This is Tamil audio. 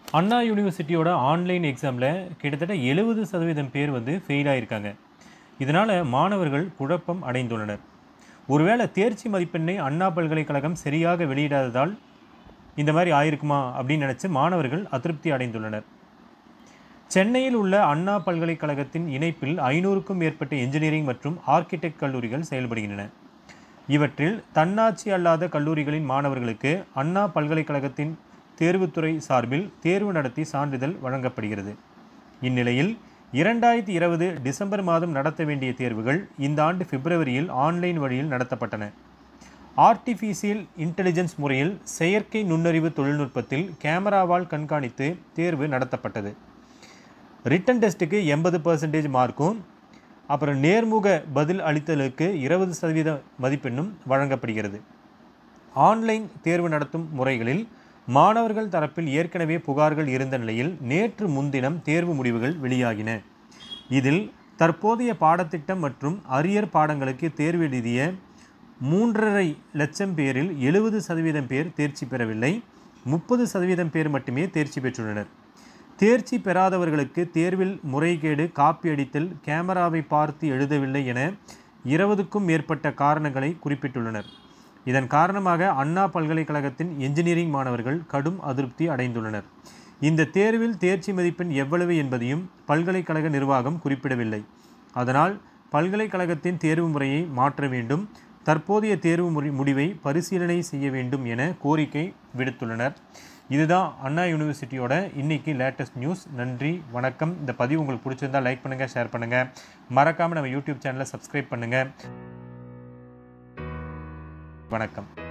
அண்ணா யூனிவர்சிட்டியோட ஆன்லைன் எக்ஸாமில் கிட்டத்தட்ட 70% பேர் ஃபெயில் ஆகியிருக்காங்க. இதனால் மாணவர்கள் குழப்பம் அடைந்துள்ளனர். ஒருவேளை தேர்ச்சி மதிப்பெண்ணை அண்ணா பல்கலைக்கழகம் சரியாக வெளியிடாததால் இந்த மாதிரி ஆயிருக்குமா அப்படின்னு நினச்சி மாணவர்கள் அதிருப்தி அடைந்துள்ளனர். சென்னையில் உள்ள அண்ணா பல்கலைக்கழகத்தின் இணைப்பில் 500க்கும் மேற்பட்ட என்ஜினியரிங் மற்றும் ஆர்க்கிடெக்ட் கல்லூரிகள் செயல்படுகின்றன. இவற்றில் தன்னாட்சி அல்லாத கல்லூரிகளின் மாணவர்களுக்கு அண்ணா பல்கலைக்கழகத்தின் தேர்வுத்துறை சார்பில் தேர்வு நடத்தி சான்றிதழ் வழங்கப்படுகிறது. இந்நிலையில் 2020 டிசம்பர் மாதம் நடத்த வேண்டிய தேர்வுகள் இந்த ஆண்டு பிப்ரவரியில் ஆன்லைன் வழியில் நடத்தப்பட்டன. ஆர்டிஃபிஷியல் இன்டெலிஜென்ஸ் முறையில் செயற்கை நுண்ணறிவு தொழில்நுட்பத்தில் கேமராவால் கண்காணித்து தேர்வு நடத்தப்பட்டது. ரிட்டன் டெஸ்ட்டுக்கு 80% மார்க்கும் அப்புறம் நேர்முக பதில் அளித்தலுக்கு 20% மதிப்பெண்ணும் வழங்கப்படுகிறது. ஆன்லைன் தேர்வு நடத்தும் முறைகளில் மாணவர்கள் தரப்பில் ஏற்கனவே புகார்கள் இருந்த நிலையில் நேற்று முன்தினம் தேர்வு முடிவுகள் வெளியாகின. இதில் தற்போதைய பாடத்திட்டம் மற்றும் அரியர் பாடங்களுக்கு தேர்வு எழுதிய 3.5 லட்சம் பேரில் 70% பேர் தேர்ச்சி பெறவில்லை. 30% பேர் மட்டுமே தேர்ச்சி பெற்றுள்ளனர். தேர்ச்சி பெறாதவர்களுக்கு தேர்வில் முறைகேடு, காப்பி அடித்தல், கேமராவை பார்த்து எழுதவில்லை என 20க்கும் மேற்பட்ட காரணங்களை குறிப்பிட்டுள்ளனர். இதன் காரணமாக அண்ணா பல்கலைக்கழகத்தின் என்ஜினியரிங் மாணவர்கள் கடும் அதிருப்தி அடைந்துள்ளனர். இந்த தேர்வில் தேர்ச்சி மதிப்பெண் எவ்வளவு என்பதையும் பல்கலைக்கழக நிர்வாகம் குறிப்பிடவில்லை. அதனால் பல்கலைக்கழகத்தின் தேர்வு முறையை மாற்ற வேண்டும், தற்போதைய தேர்வு முடிவை பரிசீலனை செய்ய வேண்டும் என கோரிக்கை விடுத்துள்ளனர். இதுதான் அண்ணா யூனிவர்சிட்டியோட இன்னைக்கு லேட்டஸ்ட் நியூஸ். நன்றி, வணக்கம். இந்த பதிவு உங்களுக்கு பிடிச்சிருந்தால் லைக் பண்ணுங்கள், ஷேர் பண்ணுங்கள். மறக்காமல் நம்ம யூடியூப் சேனலை சப்ஸ்கிரைப் பண்ணுங்கள். வணக்கம்.